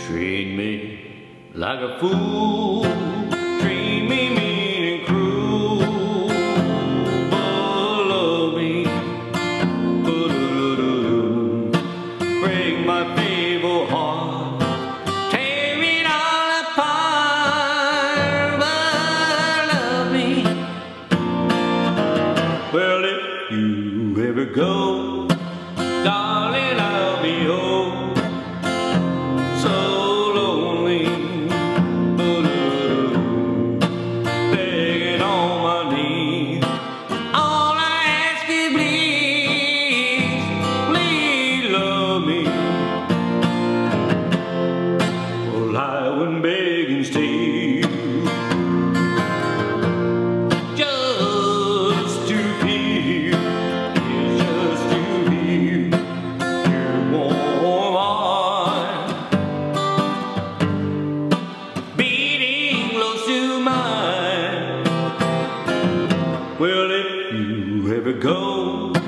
treat me like a fool, treat me mean and cruel, but love me, break my feeble heart, tear it all apart, but love me. Well, if you ever go, darling, I'll be home, so lonely, begging on my knees. All I ask is please, please love me. Well, I wouldn't beg and steal, just to feel, just to feel your warm heart beating close to mine. Well, if you ever go,